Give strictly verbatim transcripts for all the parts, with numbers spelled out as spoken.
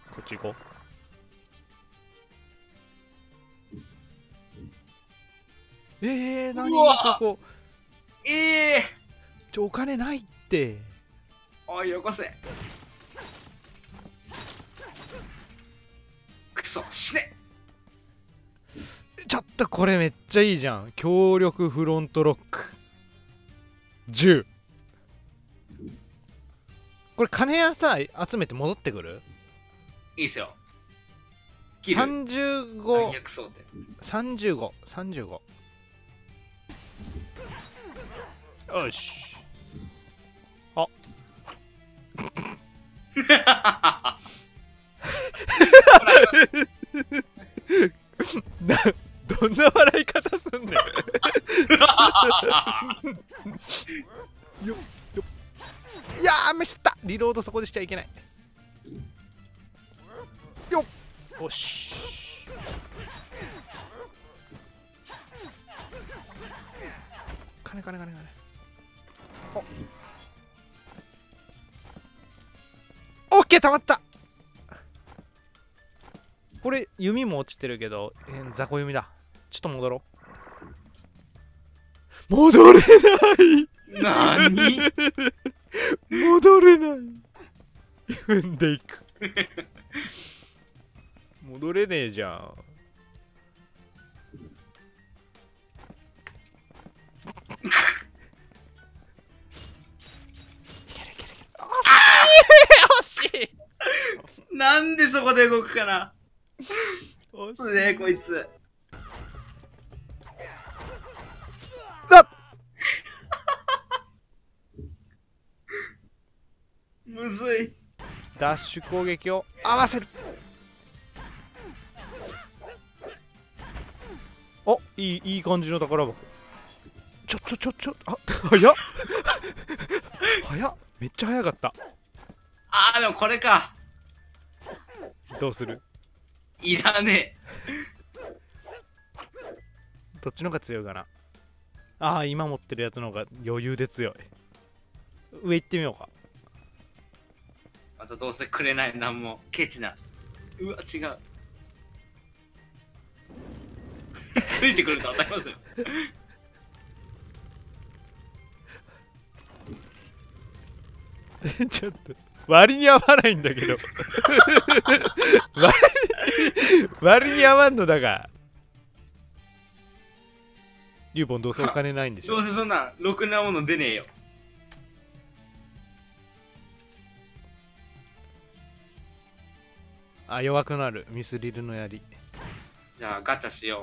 こっち行こう。えー、何うわここ。 ええちょ、お金ないって。 ー、おいよこせ。くそ死ね。 ちょっとこれめっちゃいいじゃん。強力フロントロックじゅう。これ金やさ集めて戻ってくる。 いいっすよ。切る。 さんじゅうご暗躍装填。 さんじゅうごさんじゅうご。よし。あな、どんな笑い方すんねん。よよいやーミスった。リロードそこでしちゃいけない。よっよし。金金金金。おオッケーたまった。これ弓も落ちてるけど、えー、雑魚弓だ。ちょっと戻ろう。戻れない。 なーに戻れない。踏んでいく。戻れねえじゃん。惜しい。 なんでそこで動くかな。 惜しそうねこいつ。 だっむずい。 ダッシュ攻撃を合わせる。おいいいい感じの宝箱。ちょちょちょちょあ早っ早っめっちゃ早かった。 あーでもこれか。 どうする。 いらねどっちの方が強いかな。ああ今持ってるやつの方が余裕で強い。上行ってみようか。 え。またどうせくれないなんもケチな。うわ違う。ついてくると当たりますよ。 ちょっと割に合わないんだけど割割に合わんのだが。リュウボンどうせお金ないんでしょ。 どうせそんなろくなもの出ねえよ。 あ弱くなるミスリルの槍。 じゃあガチャしよ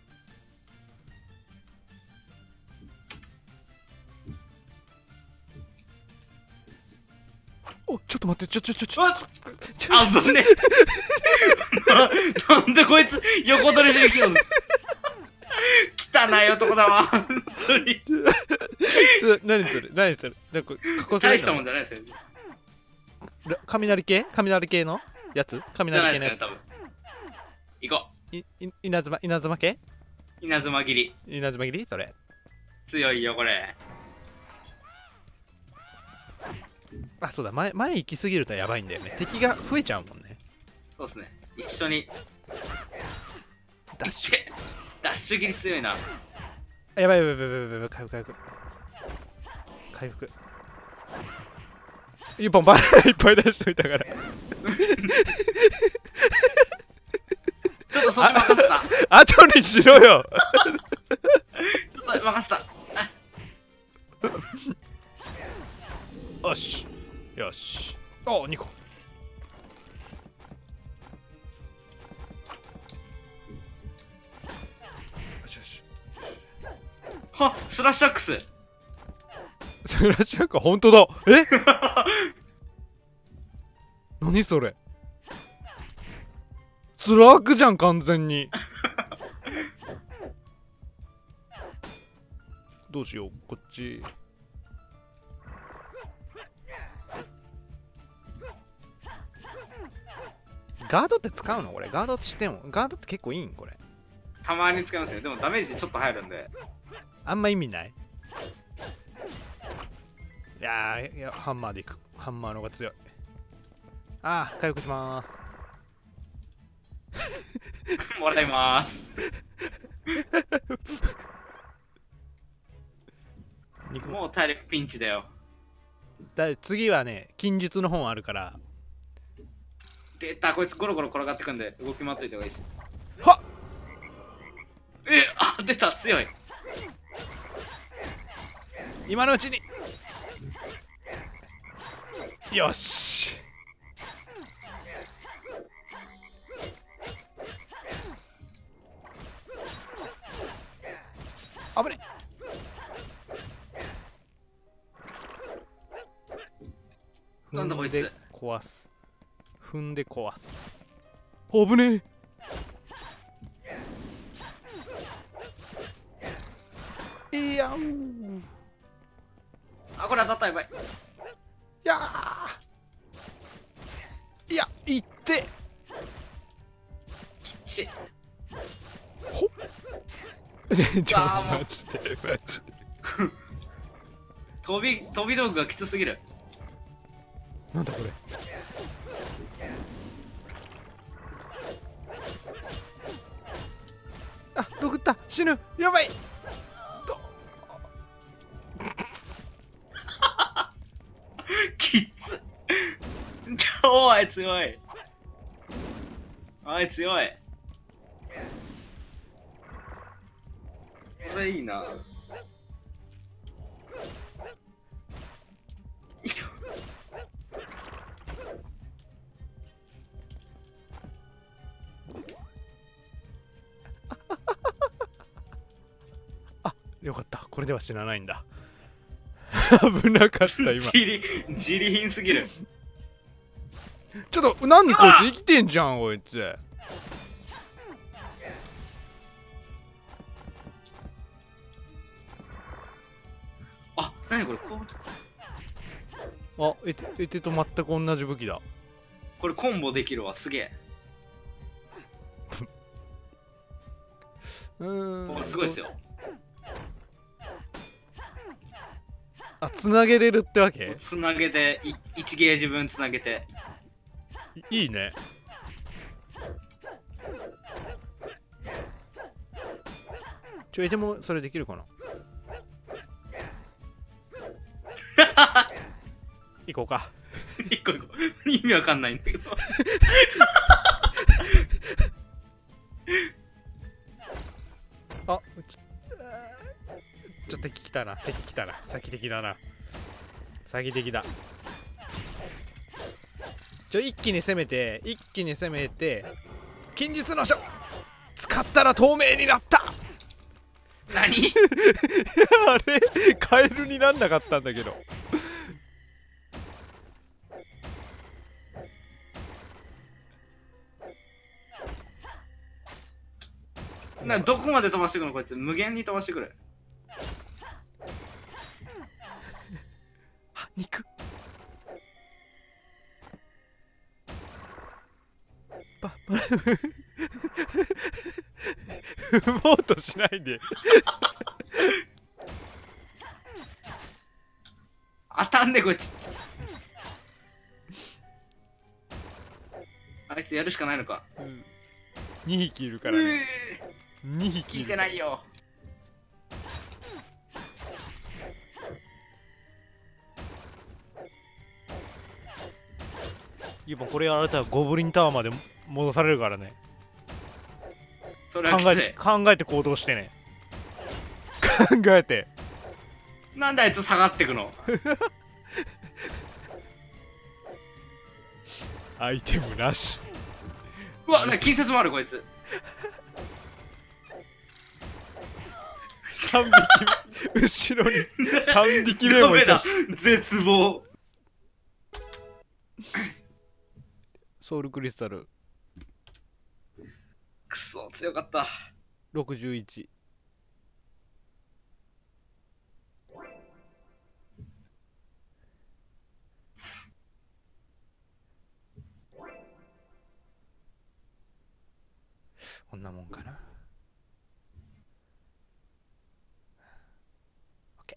おちょっと待ってちょちょちょちょう。あちょあぶねえ。なんでこいつ横取りしてきよんの。汚い男だわ。本当にちょ何それ何それなんかかっこよくない大したもんじゃないですよ。 ら雷系雷系のやつじゃな雷系のやいですかね、多分。行こついい稲妻稲妻系う。稲妻切り。 稲妻切りそれ。 強いよ、これ。 あそうだ前前行き過ぎるとやばいんだよね。敵が増えちゃうもんね。 そうっすね。一緒に。 ダッシュいってダッシュ切り強いな。 あやばいやばいやばいやばいやばい回復回復回復。ユーポンバナナいっぱい出しといたからちょっとそっち任せた。 後にしろよちょっと任せた。 よしよし。おにこ。よしよし。 はスラッシュアックス。 スラッシュアック本当だ。え何それ。スラックじゃん完全に。どうしようこっち。ガードって使うのこれ。ガードしてもガードって結構いいんこれ。 たまに使いますね。でもダメージちょっと入るんで。 あんま意味ない。いやーいやハンマーでいく。ハンマーの方が強い。ああ回復しまーす。 もらいます。 肉もう体力ピンチだよ。 だ次はね近日の本あるから。 出た、こいつゴロゴロ転がってくんで動き回っといた方がいいです。 はっえ、あ、出た、強い。 今のうちに。よし。危ね。 なんだこいつ。 踏んで壊す。踏んで壊す。危ねえ。いやー。 あ、これ当たった、やばい。 いやー。いや、いって。 し。 ほっ。ちょ、 あーもうマジで、マジで。 飛び、飛び道具がきつすぎる。 なんだこれ。あ、ログった死ぬやばいきつ。超あい強い。あい強い。これいいな。 よかった、これでは死なないんだ。危なかった今。 自利自利品すぎる。 ちょっと何こいつ生きてんじゃんこいつ。 あ、なにこれ、こあ、えてえてと全く同じ武器だ。 これコンボできるわ、すげえ。 うーん、 すごいですよ。 あ、つなげれるってわけ。 つなげて、いいちゲージ分つなげて。 いいいね。ちょ、えてもそれできるかな。行こうか。 一個一個意味わかんないんだけど。 あ、ちょちょっと敵来たな、敵来たな、先敵だな、先敵だ。ちょ、一気に攻めて、一気に攻めて、近日の書使ったら透明になった。 何？ あれカエルになんなかったんだけど。 な、どこまで飛ばしてくのこいつ。無限に飛ばしてくる。 あ、肉。ば、ば、踏もうとしないで。 当たんねこいつ。あいつやるしかないのか。 うん、にひきいるからね。にひき聞いてないよ。 やっぱこれやられたらゴブリンタワーまで戻されるからね。 それはきつい。 考え考えて行動してね。考えて。 なんであいつ下がってくの？ アイテムなし。 うわ、なんか近接もあるこいつ。 さんびき後ろにさんびき目もいたし。 絶望。 ソウルクリスタルくそ強かった。 ろくじゅういち。こんなもんかな。 OK。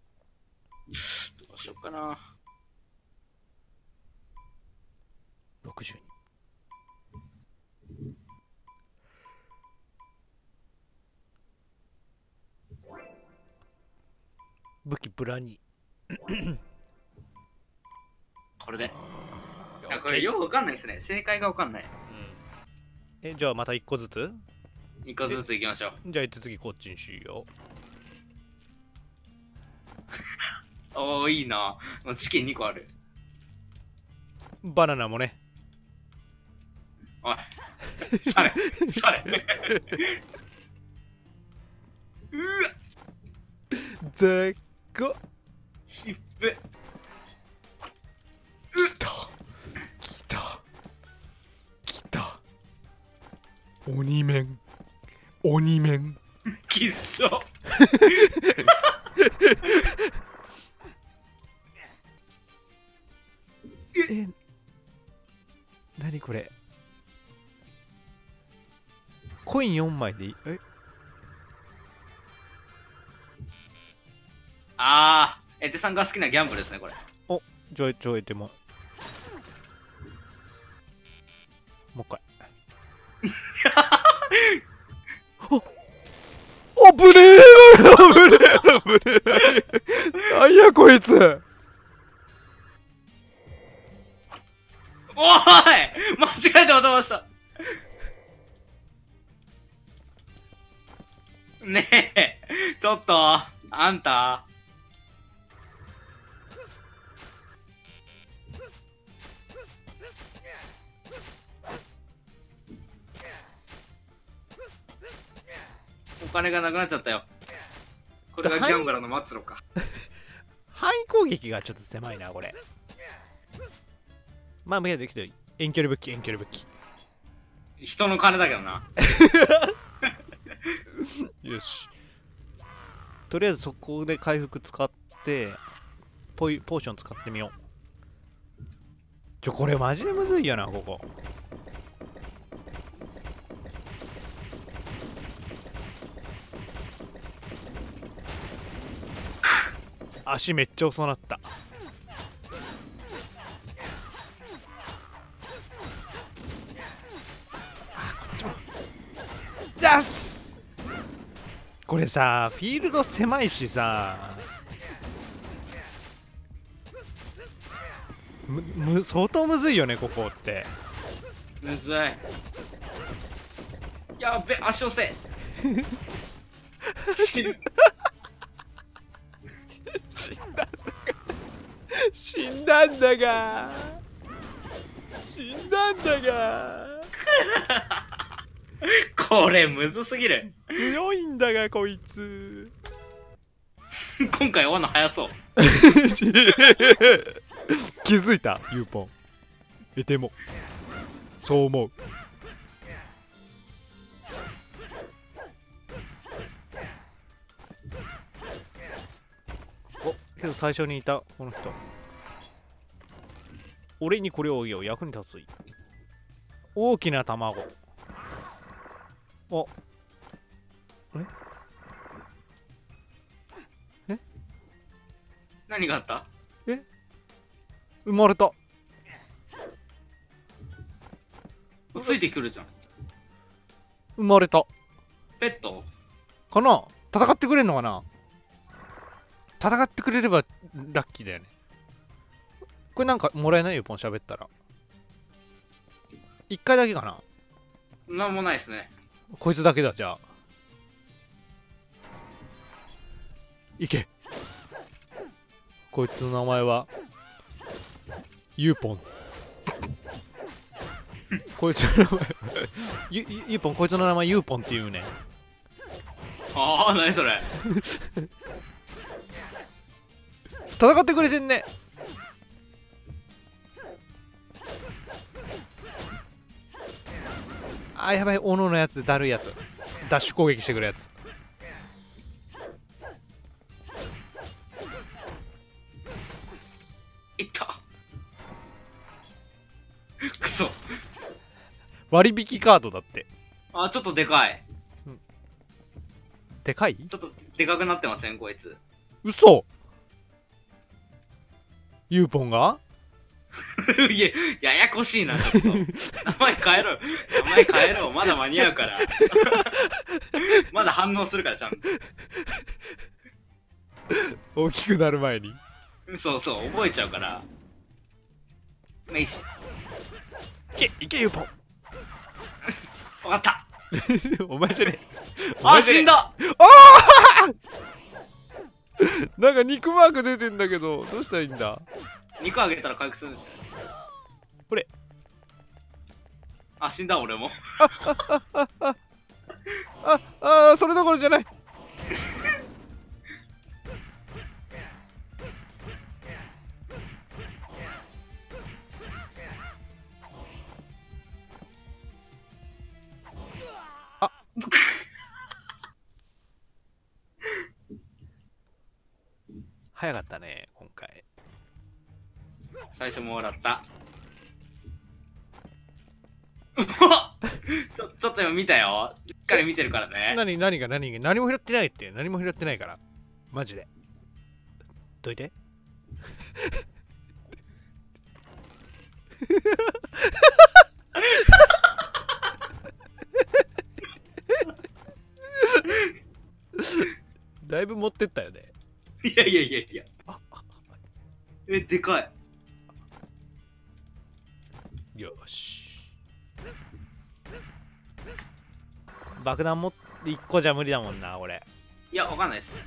どうしよっかな。 ろくじゅうに。武器ブラに。 これで。あ、これよくわかんないですね。正解がわかんない。 うん、え、じゃあまたいっこずつ一個ずついきましょう。 じゃあ次こっちにしよう。おお、いいな。チキンにこある。 バナナもね。 おい。それ、それ。うわぜっこ。 しっぺ。 きた。きた。きた。鬼面。鬼面。 きっしょ。 え、なにこれ。コインよんまいでいい。え、 あー、エテさんが好きなギャンブルですね、これ。 お、じゃあちょいてももう一回。あ、あぶねえ、あぶねえ、あぶねえ。なんやこいつ。 おーい、間違えて渡ました。ねえ、ちょっと、あんた。お金がなくなっちゃったよ。これがギャンブラーの末路か。 範囲攻撃がちょっと狭いな、これ。まあ、見えてきて、遠距離武器、遠距離武器。 人の金だけどな。 よし。とりあえずそこで回復使って、ポイポーション使ってみよう。ちょ、これマジでむずいよな、ここ。足めっちゃ遅なった。ダス。これさ、フィールド狭いしさ、むむ相当むずいよね、ここって。 むずい。やっべ、足押せ。死ぬ。 死んだんだが死んだんだが死んだんだがこれむずすぎる。 強いんだがこいつ。 今回終わんの早そう。 気づいたユーポン。え、でもそう思う。お、けど最初にいたこの人、俺にこれを言おう。役に立つ。大きな卵。お、ええ何があった？ え、生まれた。 ついてくるじゃん。 生まれたペットかな。戦ってくれんのかな。戦ってくれればラッキーだよね。これなんかもらえないよ、ポン喋ったら。一回だけかな。 なんもないですね。 こいつだけだ。じゃあいけ。こいつの名前はユーポン。こいつの名前ゆゆユーポン、こいつの名前ユーポンっていうね。 ああ、何それ。 戦ってくれてんね。あー、やばい。斧のやつ、だるいやつ。ダッシュ攻撃してくるやつ。 いった。くそ。 割引カードだって。 あ、ちょっとでかい。 でかい？ ちょっとでかくなってませんこいつ。 嘘。ユーポンがいや、ややこしいな、ちょっと。名前変えろよ。名前変えろ。まだ間に合うから。まだ反応するから、ちゃんと。 大きくなる前に。 そうそう、覚えちゃうから。メイシ。 いけ、いけ、ユーポン。 わかった。 お前じゃねえ。 あ、死んだ。 なんか肉マーク出てんだけど、どうしたらいいんだ。 肉あげたら回復するんじゃないですか。 これ。 あ、死んだ、俺も。 あ、あ、それどころじゃない。あ早かったね、今回。 最初も笑った。ちょ、ちょっと今見たよ。しっかり見てるからね。 何、何が何が何も拾ってないって。何も拾ってないから。マジで。どいて。だいぶ持ってったよね。 いやいやいやいや。 ああえ、でかい。 よし。爆弾持っていっこじゃ無理だもんな、俺。 いや、わかんないです。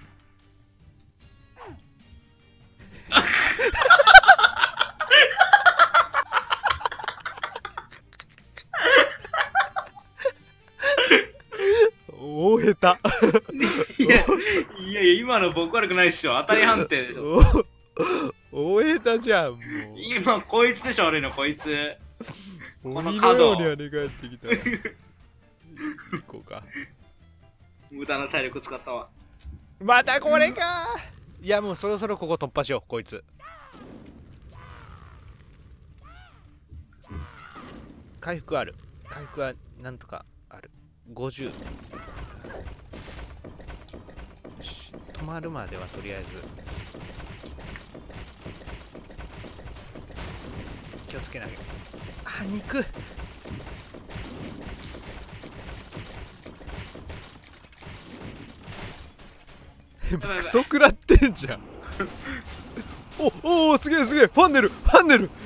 大下手。 いやいやいや、今の僕悪くないっしょ。当たり判定でしょ。 大下手じゃん、もう。 今、こいつでしょ、悪いの、こいつ。 この角にはね返ってきた。行こうか。 無駄な体力使ったわ。 またこれか。いや、もうそろそろここ突破しよう、こいつ。回復ある。回復はなんとかある。ごじゅう。よし、止まるまではとりあえず気をつけなきゃ。あ、肉。クソ食らってんじゃん。おお、すげえすげえ。ファンネルファンネル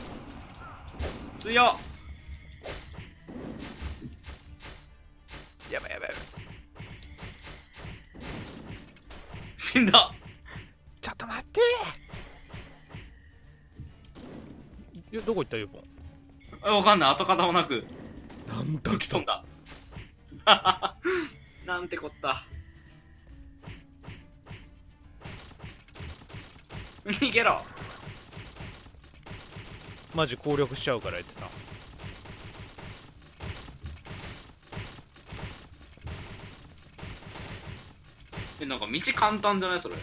強っ。 やばいやばいやばい。 死んだ。 ちょっと待って。いや、どこ行ったユーポン。 え、わかんない。跡形もなくなんだ吹き飛んだ。なんてこった。逃げろ。 マジ攻略しちゃうから言ってた。 え、なんか道簡単じゃないそれ。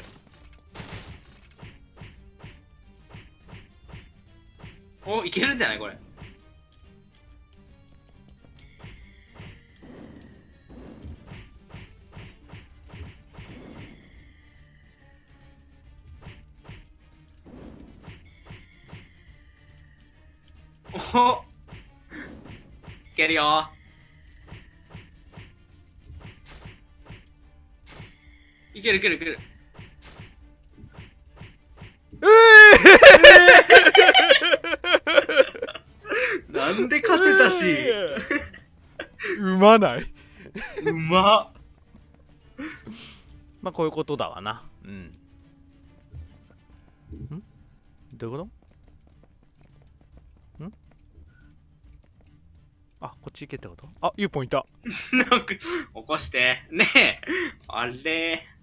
お、いけるんじゃないこれ。お、いけるよ。いけるいけるいける。 えー、なんで勝てたし。 うまない。 うまっ。 まあこういうことだわな。うん。んどういうことん。あ、こっち行けってこと。あ、ユーポンいた。 なんか起こしてねえ。あれ